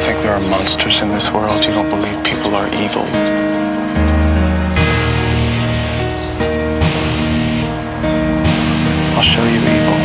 think there are monsters in this world? You don't believe people are evil? I'll show you evil.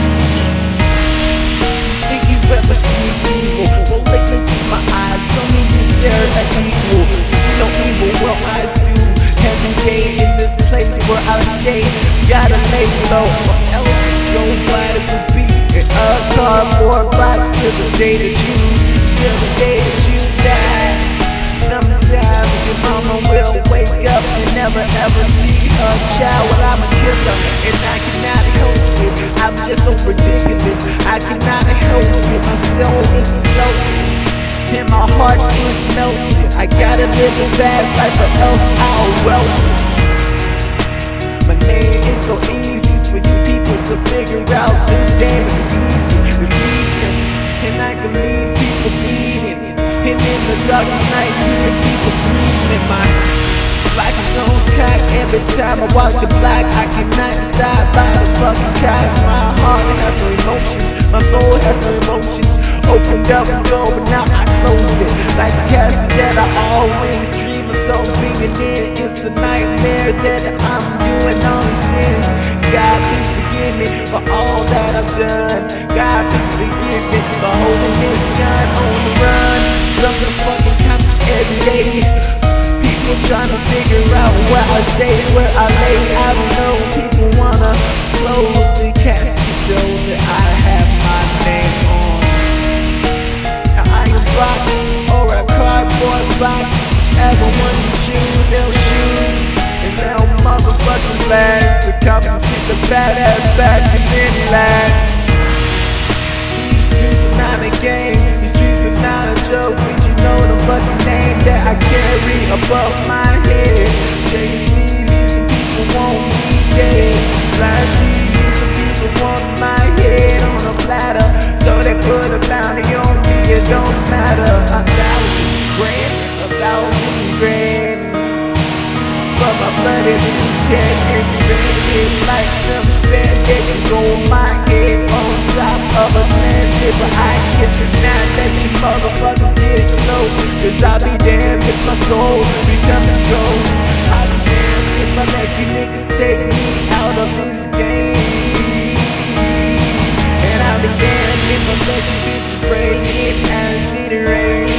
Think you've ever seen evil? Well, look into my eyes, tell me is there an evil? See no evil, well I do. Every day in this place where I stay, gotta lay low, or else it's gon' bite at the beat. In a cardboard box till the day that you die. Sometimes your mama will wake up and never ever see her child. Well, I'm a killer and I cannot help it. I'm just so ridiculous, I cannot help it. My soul is salty and my heart is melted. I gotta live a fast life or else I'll welt. My name is so easy for you people to figure out. This game is easy, it's leaving, and I can leave people bleeding. And in the darkest night, hear people screaming. My life is on crack every time I walk the block. I cannot stop by the fucking cops. My heart has no emotions, my soul has no emotions. Opened up the door, but now I closed it. Like the castle that I always dream of, so being in. It's the nightmare that I'm doing all these sins. God, please forgive me for all that I've done. God, please forgive me for holding this gun on the run. Some of the fucking cops every day. People trying to figure out where I stay, where I lay. I don't know, people wanna close the casket though that I have my name on. Box or a cardboard box, whichever one you choose, they'll shoot and they'll motherfucking blast. The cops will sit the badass back and then laugh. These streets are not a game, these streets are not a joke. But you know the fucking name that I carry above my head. Chase me, some people want me dead. Blind Jesus, some people want my head on a platter, so they put a bounty on me. It don't matter, 1,000 grand, 1,000 grand for my blood. If you can expand it like some spandex, go my head on top of a planet. But I cannot let you motherfuckers get close, cause I'll be damned if my soul becomes ghost. I'll be damned if I let you niggas take me out of this game. And I'll be damned if I let you bitches break it acid rain.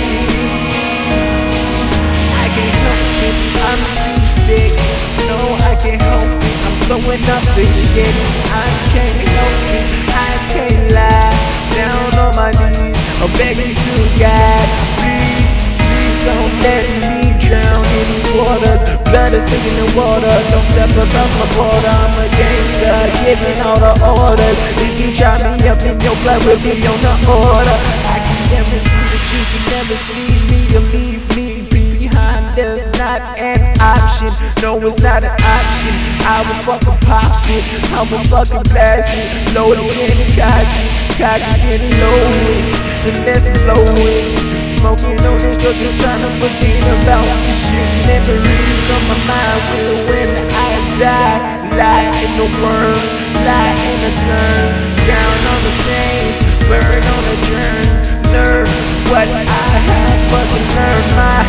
I can't help it, I'm too sick. No, I can't help it, I'm blowing up this shit. I can't help it, I can't lie. Down on my knees, I'm begging to God, please, please don't let me drown in these waters. Blood is thick in the water, don't step across my border. I'm a gangster, giving all the orders. If you try me up, then your blood will be on the order. I can guarantee that you can never see me or leave me behind. There's not an option, no it's not an option. I will fucking pop it, I will fucking blast it. Loaded and cocky and loaded, and let's blow it. Smoking on this drug, just trying to forget about this shit. Memories on my mind will when I die. Lie in the words, lie in the terms. Down on the stains, burn on the germs. Learn what I have, but to learn my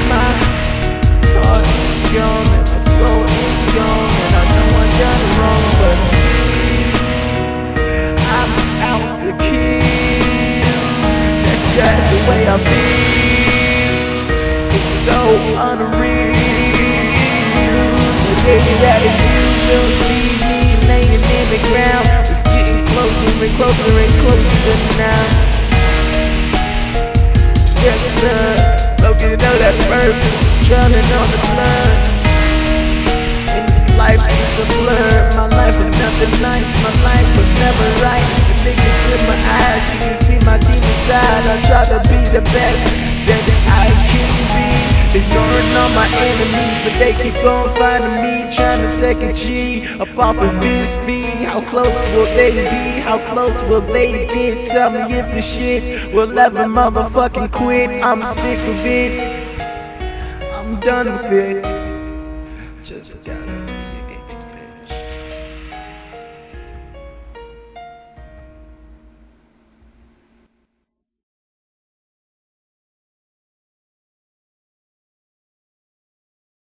heart is gone and my soul is gone. And I know I done it wrong, but still I'm out to kill. That's just the way I feel. It's so unreal. The day that you will see me laying in the ground, it's getting closer and closer and closer now. Yes sir, smoking on that purple, drowning on the blood. And this life is a blur. My life is nothing nice, my life was never right. Look into my eyes, you can see my demon side. I try to be the best that I can be, ignoring all my enemies, but they keep on finding me, trying to take a G up off of this beat. How close will they be? How close will they get? Tell me if the shit will ever motherfucking quit. I'm sick of it, I'm done with it.